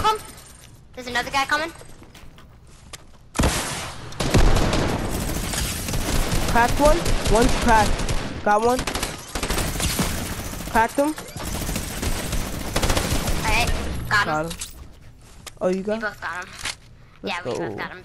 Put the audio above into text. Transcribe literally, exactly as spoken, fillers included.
of them. There's another guy coming. Cracked one. One's cracked. Got one. Cracked him. Alright, got him. Got him. Oh, you We got him? both got him. Let's Yeah, we go. both got him.